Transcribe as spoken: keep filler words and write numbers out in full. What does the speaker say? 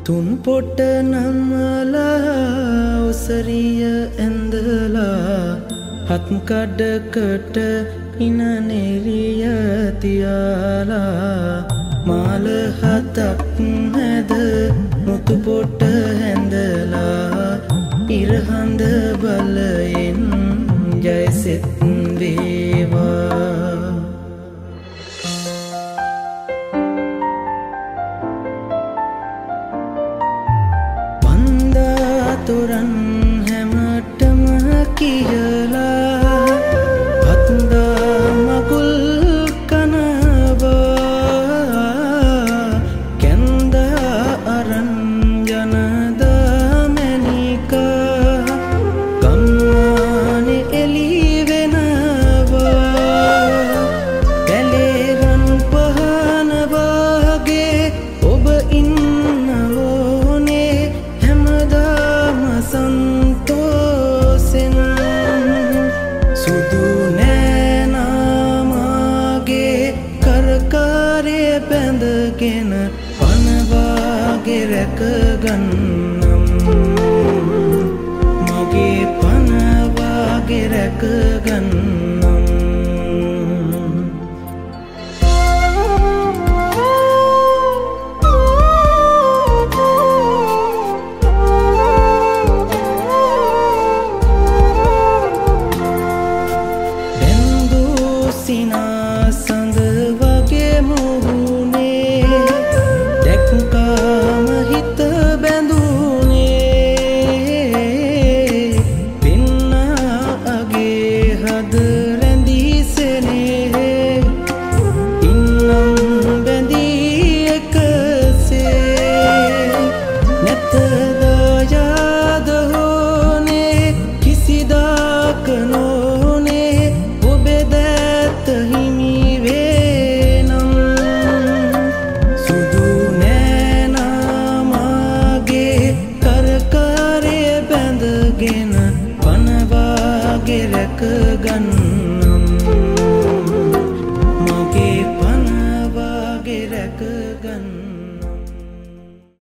තුන් පොට නම්මලා ඔසරිය ඇඳලා හත් කඩකට ඉන නෙරිය තියාලා මාල හතක් නැද මුතු පොට හැඳලා ඉරහඳ බලයෙන් ජයසෙත් වේවා. තොරන් හැමටම කියලා හත්දා මකුල් කනවා කැන්දා අරන් යනදා මැනිකා ගම්මානේ එලි වෙනවා කැලේරන් පහන වගේ ඔබ ඉන්නවෝනේ සන්තෝසෙන් සුදු නෑනාමාගේ කරකාරය බැඳගෙන පනවාගේ රැකගන්නම් මගේ පනවාගේ රැකගන්නම්. සඳ වගේ මුහුණේ දැක්කාම හිත බැඳුනේ පින්නාගේ හද රැඳීසනේ ඉන්නම් බැඳී එකසේ නැත දායාද හෝනේ කිසිදාක නොනේ ඔබේ දැත හිමි වේනම් සුදු නෑනාමාගේ කරකාරය බැඳගෙන පනවාගේ රැකගන්න.